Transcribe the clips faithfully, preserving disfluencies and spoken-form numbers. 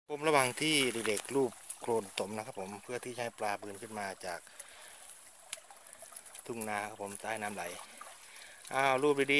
ผมระหว่างที่เด็กๆรูปโคลนตมนะครับผมเพื่อที่จะให้ปลาบืนขึ้นมาจากทุ่งนาครับผมใต้น้ำไหลอ้าวรูปดี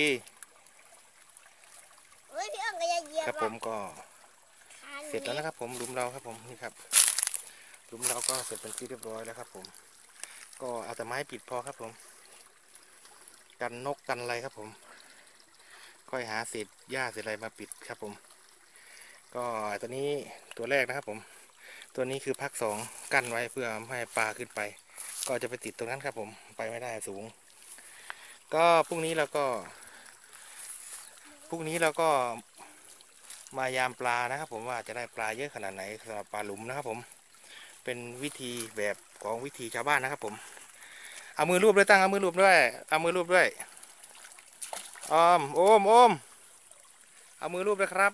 เฮ้ยพี่อ่องก็จะเหยียๆบครับผมก็ทานเสร็จแล้วนะครับผมหลุมเราครับผมนี่ครับหลุมเราก็เสร็จเป็นที่เรียบร้อยแล้วครับผมก็เอาแต่ไม้ปิดพอครับผมกันนกกันอะไรครับผมค่อยหาเศษหญ้าเศษอะไรมาปิดครับผมก็ตัวนี้ตัวแรกนะครับผมตัวนี้คือพักสองกั้นไว้เพื่อไม่ให้ปลาขึ้นไปก็จะไปติดตรงนั้นครับผมไปไม่ได้สูงก็พรุ่งนี้เราก็พรุ่งนี้เราก็มายามปลานะครับผมว่าจะได้ปลาเยอะขนาดไหนสำหรับปลาหลุมนะครับผมเป็นวิธีแบบของวิธีชาวบ้านนะครับผมเอามือรูปด้วยตั้งเอามือรูปด้วยเอามือรูปด้วยออมโอมโอมเอามือรูปด้วยครับ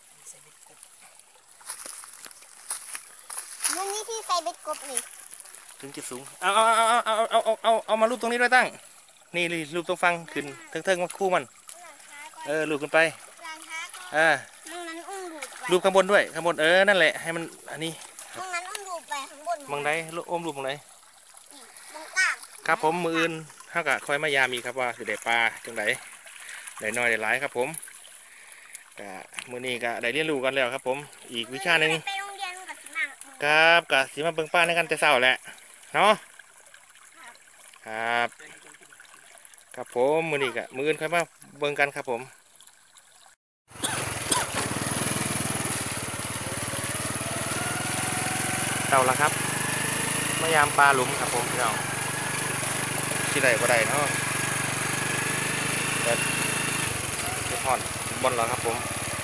มันนี่ที่ใส่เบ็ดกบนี่ถึงจุดสูงเอาเอาเอาเอาเอาเอาเอาเอามารูปตรงนี้ด้วยตั้งนี่รูปตรงฟังขึ้นเทิงเทิงมาคู่มันเออรูปขึ้นไปอ่ารูปข้างบนด้วยข้างบนเออนั่นแหละให้มันอันนี้ตรงนั้นอุ้มรูปไปข้างบนมองไหนอมรูปมองไหนตรงกลางครับผมมืออื่นเท่ากับคอยมายามอีกครับว่าสิได้ปลาจังไหนได้น้อยได้หลายครับผมกะมือนี้กะได้เรียนรู้กันแล้วครับผมอีกวิชาหนึ่งครับกะสีมาเบิ่งป้าในกันแต่เช้าแหละเนาะครับครับผมมือนี้กะมืออื่นคอยมาเบิ่งกันครับผมเต่าละครับมายามปลาหลุมครับผมพี่น้องที่ใดก็ได้เนาะแต่จะพอนบนแล้วครับผม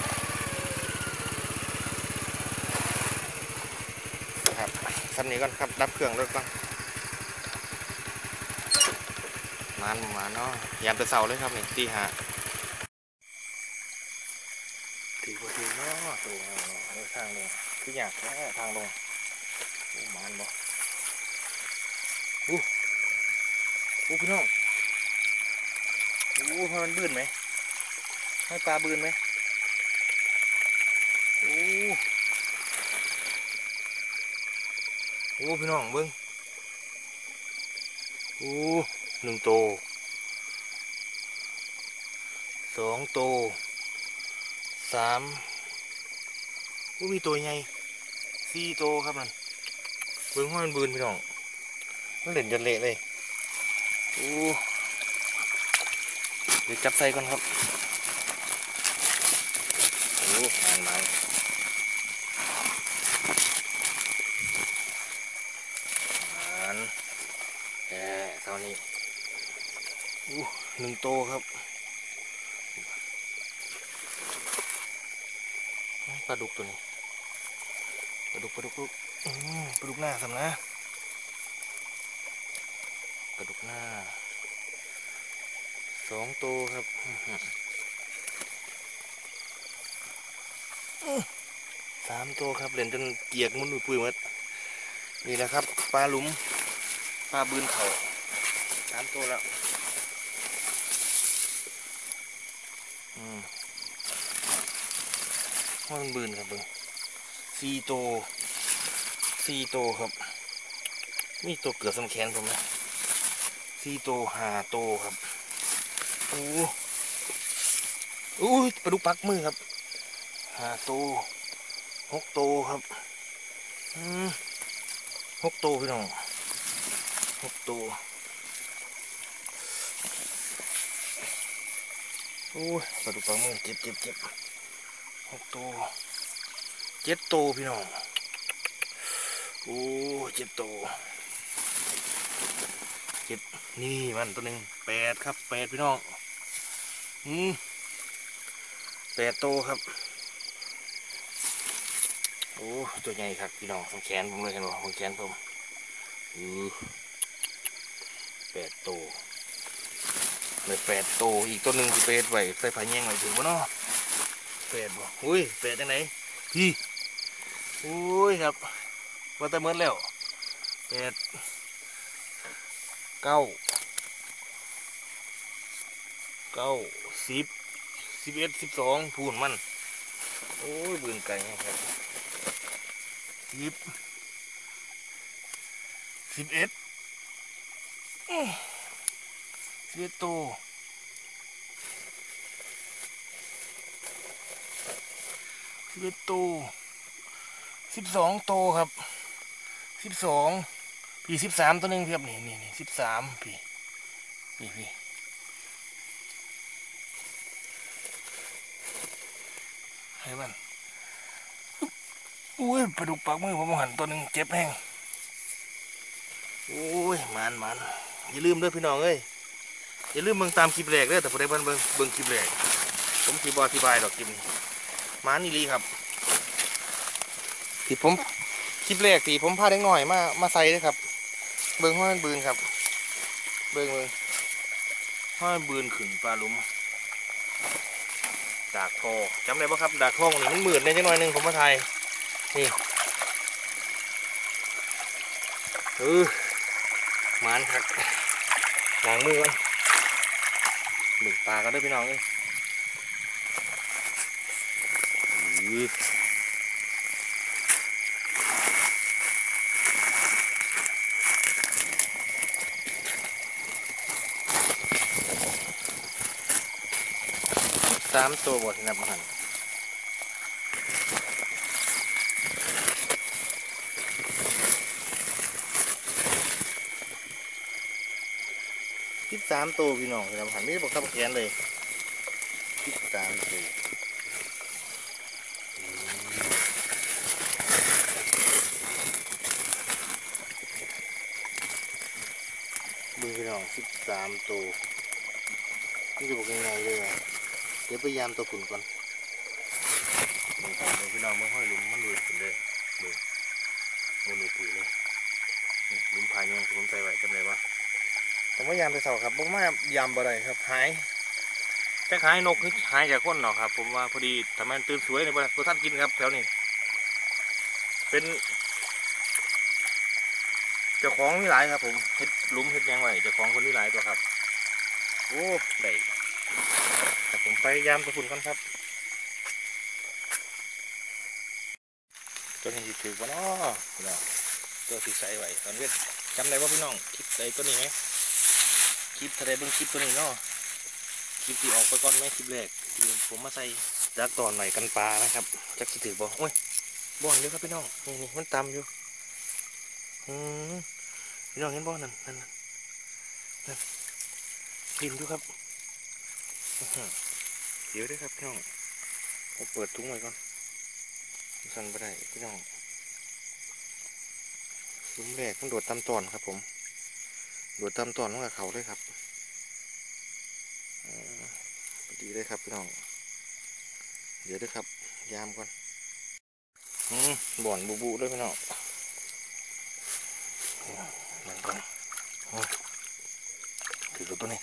ครับสันนี้ก่อนครับดับเครื่องรถก่อนมานมาเนาะยามแต่เช้าเลยครับนี่ตีห้าถือว่าถือเนาะตัวเนาะทางลงคืออยากแค่ทางลงโอ้มานบ่อู้อู้พี่น้องอู้พอมันบื้นไหมให้ปลาบื้นไหมอู้อู้พี่น้องเบิ้งอู้หนึ่งโตสองโตสามอู้มีตัวใหญ่สี่โตครับนั่นเบิ้งว่ามันบื้นพี่น้องมันเล่นจนเละเลยอู้เดี๋ยวจับใส่ก่อนครับโอ้งานมางานแค่เท่านี้อู้หนึ่งโตครับปลาดุกตัวนี้ปลาดุกปลาดุกปลาดุกปลาดุกหน้าสำนะปลาดุกหน้าสองโตครับสามโตครับเล่นจนเกียกมุนปุยหมดนี่แหละครับปลาหลุมปลาบืนเขาสามโตแล้วอืมมันบืนครับเบิ้งสี่โตสี่โตครับมีตัวเกือบสำแขนผมนะสี่โตห้าโตครับโอ้โอ้ยปลาดุกปักมือครับห้าโตหกโตครับอืมหกโตพี่น้องหกโตโอ้ยปลาดุกปักมือเจ็บเจ็บเจ็บหกโตเจ็ดโตพี่น้องโอ้เจ็ดโตเจ็ดนี่มันตัวหนึ่งแปดครับแปดพี่น้องอืมแปดโตครับโอ้ตัวใหญ่ครับพี่น้องสำแขนผมเลยเห็นบ่สำแขนผมอือแปดโตเลยแปดโตอีกตัวหนึ่งที่เป็ดไว้ใส่ผ้าแยงไว้ถึงบ่เนาะแปดบ่อุ้ยแปดจังไหนพี่อุ้ยครับว่าแต่เมื่อแล้วแปดเก้าเก้าสิบสิบเอ็ดสิบสองพูนมันโอ้ยบืนไก่ครับสิบสิบเอ็ดสิบเอ็ดตัวสิบเอ็ดตัวสิบสองตัวครับสิบสองพี่สิบสามตัวหนึ่งครับนี่นี่นี่สิบสามพี่พี่พี่ให้มันอุ้ยปลาดุกปากมือผมหันตัวหนึ่งเจ็บแห้งโอ้ยมันมันอย่าลืมด้วยพี่น้องเอ้ยอย่าลืมเบิ่งตามคลิปแรกเด้อแต่พอได้เบิ่งเบิ่งเบิ่งคลิปแรกผมคลิปอธิบายดอกคลิปนี้มันนี่ลีครับที่ผมคลิปแรกที่ผมพาเด็กหน่อยมามาใส่เลยครับเบิ่งห้อยบืนครับเบิ่งเบิ่งห้อยบืนขึ้นปลาหลุมดากทอจำได้ปะครับดากทอนี่มันหมื่นเนี่ยจังหน่อยหนึ่งผมมาไทยนี่เออมันครับล้างมือกันหนึ่งปลาก็ได้พี่น้องเลยสามตัวบดนับหันสิบสามตัวพี่น้องนับหันไม่ได้บอกทับแขนเลยสิบสามตัวมือพี่น้องสิบสามตัวนี่จะบอกยังไงเลยเดี๋ยวพยายามตัวขุ่นก่อนนี่ครับพี่น้องมันห้อยหลุมมันรวยขึ้นเลยดูมันรวยปุ๋ยเลยหลุมพายยังผมใส่ไว้จำเลยว่าผมพยายามไปเสาครับผมมายามอะไรครับหายจะหายนกนี่หายจากคนเนาะครับผมว่าพอดีทำให้ตื่นสวยในบริษัทท่านกินครับแถวนี้เป็นเจ้าของนี่หลายครับผมเฮ็ดหลุมเฮ็ดยังไงเจ้าของคนนี่หลายตัวครับโอ้ได้แต่ผมพยายามตัวฝุ่นก่อนครับตัวนี้ถือว่าน้อตัวที่ใส่ไว้ตอนเวทจำได้ว่าพี่น้องคลิปใส่ตัวนี้ไหมคลิปทะเลเบิ้งคลิปตัวนี้เนาะคลิปที่ออกไปก่อนไหมคลิปแรกที่ผมมาใส่จักตอนหน่อยกันปลานะครับจักสิถือบ่โอ้ยบ่อนเยอะครับพี่น้องนี่นี่มันตำอยู่อืมพี่น้องเห็นบ่นั่นนั่นนั่นดินดูครับเดี๋ยวด้วยครับพี่น้องผมเปิดถุงไว้ก่อนสั่นไปได้พี่น้องหลุมแรกต้องโดดตามตอนครับผมโดดตามตอนลงกับเขาด้วยครับดีเลยครับพี่น้องเดี๋ยวด้วยครับยามก่อนอืมบ่อนบูบูด้วยพี่น้องนั่นก่อนถือตัวนี้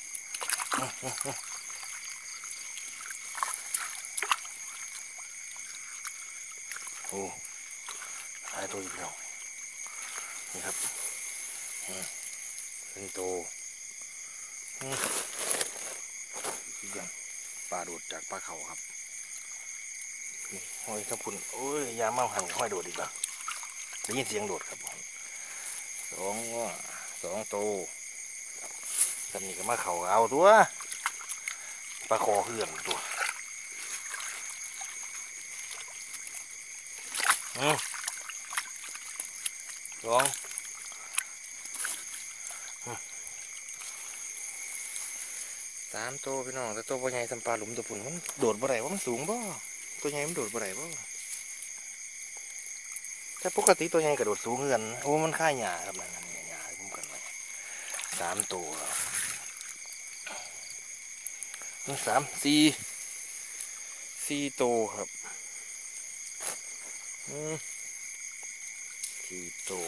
โอ้หายตัวอีกแล้วนี่ครับเป็นโตยังปลาโดดจากปลาเขาครับนี่ห้อยครับคุณโอ้ยยาเมาหันห้อยโดดอีกแล้วได้ยินเสียงโดดครับสองสองโตตอนนี้ก็มาเข่าเอาตัวปลาคอเขื่อนตัวอืมสองสามตัวพี่น้องแต่ตัวใหญ่ทำปลาหลุมตัวปุ่นมันโดดบ่ไหร่ว่ามันสูงบ่ตัวใหญ่มันโดดบ่ไหร่บ่แต่ปกติตัวใหญ่กระโดดสูงเงินโอ้มันค่ายหญ้าครับนั่นนี่หญ้าคุ้มกันไว้สามตัวสามสี่สี่ตัวครับอืมสี่ตัว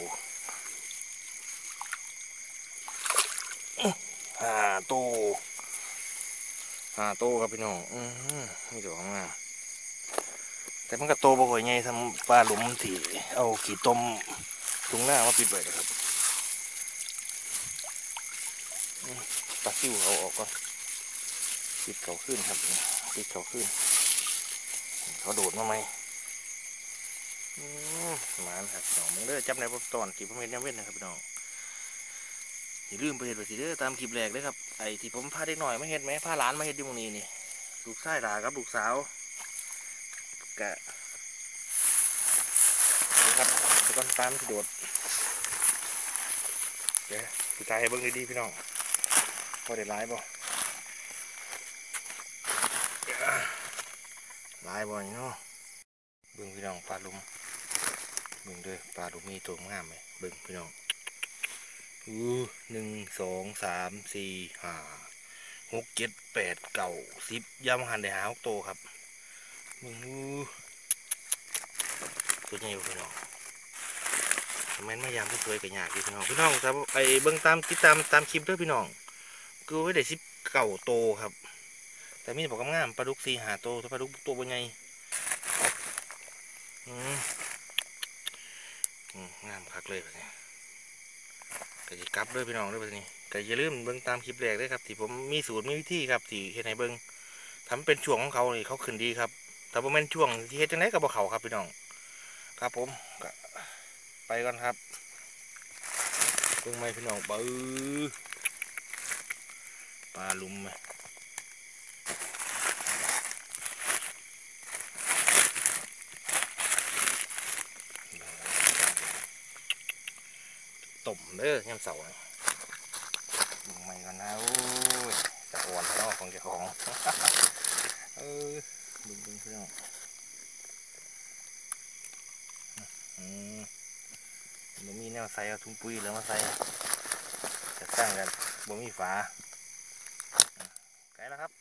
ห้าตัวห้าตัวครับพี่น้องอืมไม่จบมาแต่มันก็โตบ่ค่อยใหญ่ทำปลาหลุมที่เอาขี้ต้มถุงหน้ามาปิดไว้นะครับปลาซิวเอาออกก่อนปิดเขาขึ้นครับปิดเขาขึ้นเขาโดดมาไหมอืมมหมาครับพี่น้องมึงเด้อจับในปตอนที่ผมเห็นยามเว้นนะครับพี่น้องอย่าลืมไปเห็ดไปสิเด้อตามคลิปแรกเลยครับไอ้ที่ผมพาเด็กหน่อยมาเห็ดไหมพาหลานมาเห็ดอยู่ตรงนี้นี่ลูกชายหลากับลูกสาวกะนี่ครับตะกอนปลาไม่โดดเดี๋ยวสุดท้ายให้เบิ้งดีๆพี่น้องพอได้ร้ายบ่ร้ายบ่เนาะเบิ้งพี่น้องปลาลุมเบิ้งด้วยปลาลุมมีตัวงามไหมเบิ้งพี่น้องอู้หนึ่งสองสามสี่ห้าหกเจ็ดแปดเก้าสิบยำหันได้หาหกโตครับมึงอู้ตัวใหญ่พี่น้องแม่นมายามที่สวยกับหยาดพี่น้องพี่น้องครับไอเบิ้งตามติดตามตามคลิปด้วยพี่น้องกูไว้ได้สิบเก้าโตครับแต่มีบอกงามปลาดุกสี่หาโตถ้าปลาดุกตัวบนใหญ่อืมงามคักเลยแบบนี้ก็จะกลับด้วยพี่น้องด้วยแบบนี้ก็อย่าลืมเบิ้งตามคลิปแรกด้วยครับที่ผมมีสูตรมีวิธีครับที่เฮ็ดให้เบิ้งทำเป็นช่วงของเขาเลยเขาขึ้นดีครับแต่พอเป็นช่วงที่เฮ็ดจังไดก็บ่เขาครับพี่น้องครับผมก็ไปก่อนครับเบิ้งไม้พี่น้องปื้อปลาลุมไหมต้มเด้อยำเสาร์มึงไม่กันนะโอ้ยจะอ่อนแล้วของเจ้าของเออบึ้งบึ้งเพื่อนอืมบ่มีแนวใส่เอาถุงปุ๋ยแล้วมาใส่จะสร้างกันบ่มีฝาไกลแล้วครับ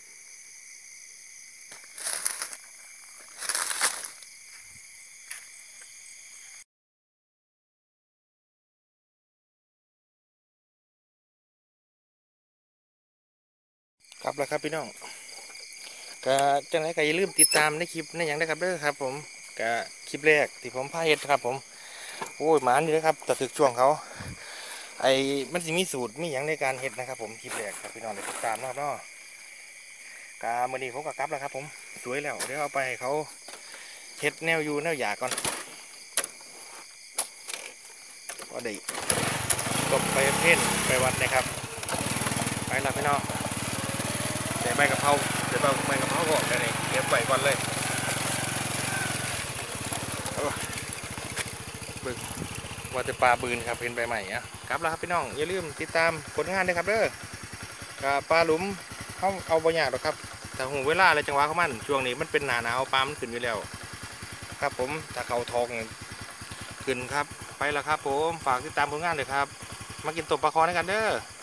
ครับแล้วครับพี่น้องก็จังไรก็อย่าลืมติดตามในคลิปในอย่างได้ครับเด้อครับผมก็คลิปแรกที่ผมพาเฮ็ดครับผมโอ้ยหมานี่นะครับแต่ถึกช่วงเขาไอ้มันสิมีสูตรมีอย่างในการเฮ็ดนะครับผมคลิปแรกครับพี่น้องได้ติดตามนะครับเนาะกาเมื่อนี้ผมก็กลับแล้วครับผมสวยแล้วเดี๋ยวเอาไปให้เขาเฮ็ดแนวอยู่แนวหยาก่อนก็ได้ตบไปเพ่นไปวัดนะครับไปแล้วพี่น้องเดี๋ยวใบกะเพราเดี๋ยวใบใบกะเพราก่อนเลยเก็บไว้ก่อนเลยบึกว่าจะปลาบืนครับเป็นใบใหม่อะครับแล้วครับพี่น้องอย่าลืมติดตามผลงานด้วยครับเด้อกับปลาหลุมเขาเอาบางอย่างหรอกครับแต่หูเวลาอะไรจังหวะเขามันช่วงนี้มันเป็นหนาหนาวปลามันขึ้นอยู่แล้วครับผมถ้าเขาทองขึ้นครับไปแล้วครับผมฝากติดตามผลงานเลยครับมากินตบปลาคอด้วยกันเด้อ